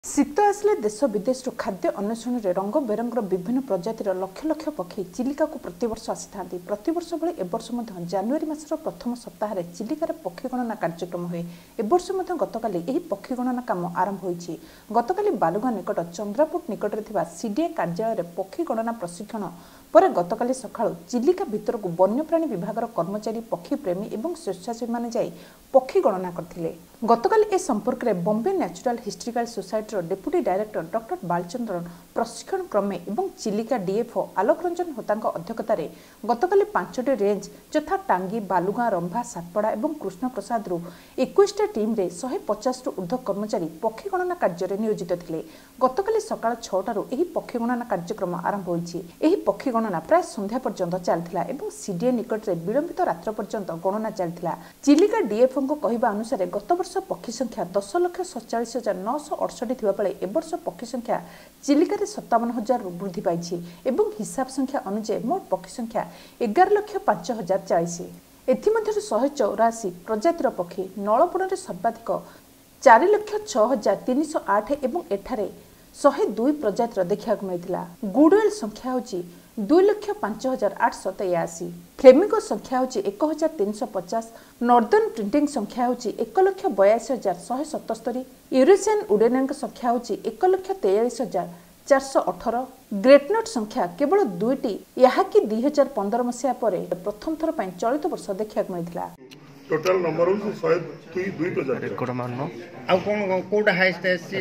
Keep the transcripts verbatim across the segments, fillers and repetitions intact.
शीत आसले देश विदेश खाद्य अन्वेषण में रंग बेरंगर विभिन्न प्रजातिर लक्ष लक्ष पक्षी चिलिका को प्रतिवर्ष आसी था। प्रतिवर्ष भाई एवर्ष जनवरी मासर प्रथम सप्ताह चिलिकार पक्षी गणना कार्यक्रम हुए। एवर्ष गतकाली यह पक्षी गणना काम आरंभ होईछि। गतकाली बालुगाँ निकट चंद्रापुट निकट में सीडीए कार्यालय पक्षी गणना प्रशिक्षण पर गतकाली सकाळु चिलिका भितर को वन्यप्राणी विभाग कर्मचारी पक्षी प्रेमी और स्वेच्छासेवी माने जाई पक्षी गणना करथिले। गतकाली ए संपर्क में Bombay natural historical society deputy director doctor Balachandran प्रशिक्षण क्रमे और चिलिका डीएफओ आलोक रंजन होता अध्यक्षतार गतकाली पांचटी रेंज यथा टांगी बालुगाँ रंभा सातपड़ा और कृष्ण प्रसाद रु इक्कीस टीम रे एक सौ पचास रु ऊर्ध्व कर्मचारी पक्षी गणना कार्य नियोजित थे। गतकाली सकाळ छटारू यह पक्षी गणना कार्यक्रम आरंभ होईछि। एही पक्षी गणना प्राय संध्या पर्यंत चलथिला एवं सीडीए निकट में विलंबित रात्र पर्यंत गणना चलथिला। चिलिका डीएफओ को कहवा अनुसार गत वर्ष पक्षी संख्या दस लक्ष सतचाश हजार नौश अड़सठी थी बेले एवर्ष पक्षी संख्या चिलिका सत्तावन हजार वृद्धि पाई एवं हिसाब संख्या अनुसार मोट पक्षी संख्या एगार लक्ष पांच हजार चालीस। एथिमध्यरु शहे चौराशी प्रजातिर पक्षी नलबण में सर्वाधिक चार लक्ष छह हजार तीन सौ आठ एवं एठारे शहे दुई प्रजातिर देखा मिलता। गुडवेल संख्या होची दुई लक्ष पांच हजार आठ सौ तेयासी। फ्लेमिंगो संख्या होची एक हजार तीन सौ पचास। नॉर्दर्न प्रिंटिंग संख्या होची एक लक्ष बयासी हजार शहे सतस्तरी। यूरोसियन उडेनक संख्या होची एक लक्ष तेयालीस हजार चार सौ अठर। ग्रेटनट संख्या केवल दुईटी याकि दुई हजार पंदर मसीहा पर प्रथम थर पर चलित वर्ष देखा मिलता। टोटल नंबर शहे दुई दुई प्रजाति रेकर्ड मारनो आ कोन कोटा हाईएस्ट एससी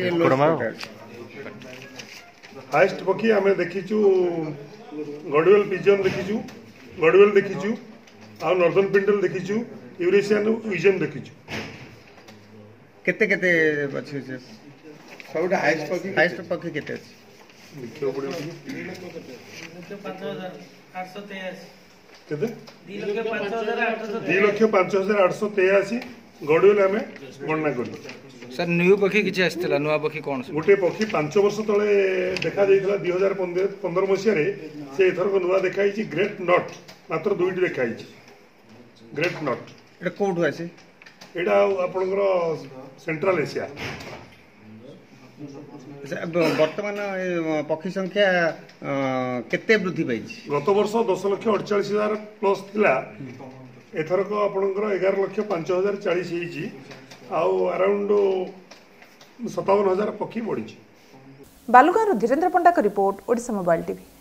हाईएस्ट पक्षी आमे देखिचु गडवेल पिजन देखिचु गडवेल देखिचु आ नॉर्दर्न पिंडल देखिचु यूरेशियन विजन देखिचु। केते केते अछि से सबटा हाईएस्ट पक्षी हाईएस्ट पक्षी केते अछि देखियो पड़ियो पांच हजार आठ सौ तेयासी केते दुई दो लक्ष पांच हजार आठ सौ तेयासी गडवेल आमे गणना करू। सर न्यू पक्षी किछि आस्थिला नुआ पक्षी कोन गोटे पक्षी पांच वर्ष तले देखा जाइथिला दो हज़ार पंद्रह मसिया रे से एथर को नुआ देखाइछि ग्रेट नॉट मात्र दुईटी देखाइछि ग्रेट नॉट। एटा कोठु आसी एटा आपनकर सेंट्रल एशिया। वर्तमान पक्षी संख्या केते वृद्धि पाइछि? गत वर्ष दस लक्ष अड़चाश हजार प्लस थिला एथरक आपनकर एगार लक्ष पांच हजार चालीस होईछि आउ अराउंड सत्तावन हजार पक्षी बढ़ी। बालुगाँ धीरेन्द्र पंडा का रिपोर्ट ओडिशा मोबाइल टीवी।